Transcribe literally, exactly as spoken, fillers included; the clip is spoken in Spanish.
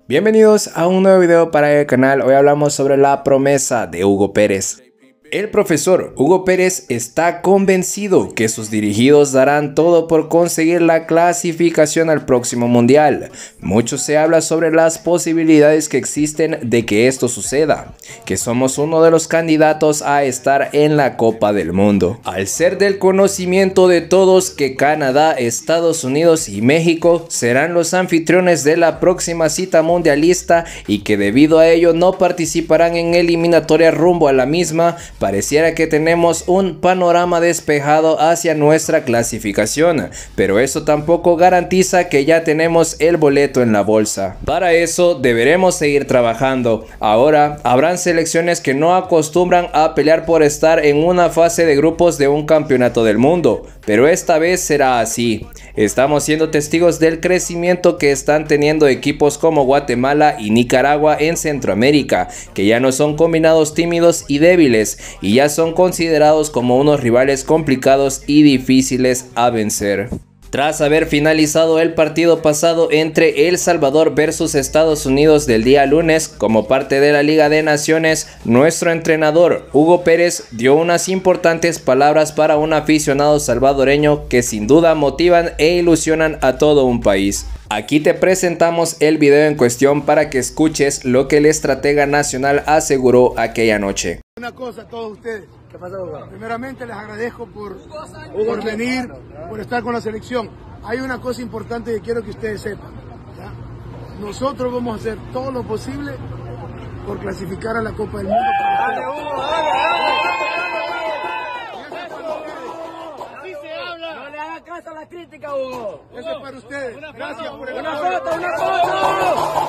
Bienvenidos a un nuevo video para el canal. Hoy hablamos sobre la promesa de Hugo Pérez. El profesor Hugo Pérez está convencido que sus dirigidos darán todo por conseguir la clasificación al próximo mundial. Mucho se habla sobre las posibilidades que existen de que esto suceda, que somos uno de los candidatos a estar en la Copa del Mundo. Al ser del conocimiento de todos que Canadá, Estados Unidos y México serán los anfitriones de la próxima cita mundialista y que debido a ello no participarán en eliminatoria rumbo a la misma, pareciera que tenemos un panorama despejado hacia nuestra clasificación, pero eso tampoco garantiza que ya tenemos el boleto en la bolsa. Para eso deberemos seguir trabajando. Ahora habrán selecciones que no acostumbran a pelear por estar en una fase de grupos de un campeonato del mundo, pero esta vez será así. Estamos siendo testigos del crecimiento que están teniendo equipos como Guatemala y Nicaragua en Centroamérica, que ya no son combinados tímidos y débiles y ya son considerados como unos rivales complicados y difíciles a vencer. Tras haber finalizado el partido pasado entre El Salvador versus Estados Unidos del día lunes como parte de la Liga de Naciones, nuestro entrenador Hugo Pérez dio unas importantes palabras para un aficionado salvadoreño que sin duda motivan e ilusionan a todo un país. Aquí te presentamos el video en cuestión para que escuches lo que el estratega nacional aseguró aquella noche. Una cosa a todos ustedes. ¿Qué pasa, Hugo? Primeramente les agradezco por, por venir, por estar con la selección. Hay una cosa importante que quiero que ustedes sepan, ¿ya? Nosotros vamos a hacer todo lo posible por clasificar a la Copa del Mundo. ¡Dale, Hugo! ¡Dale, dale! ¡Así se habla! ¡No le haga caso a la crítica, Hugo! Eso es para ustedes. Gracias por el ¡Una apoyo. foto, una foto!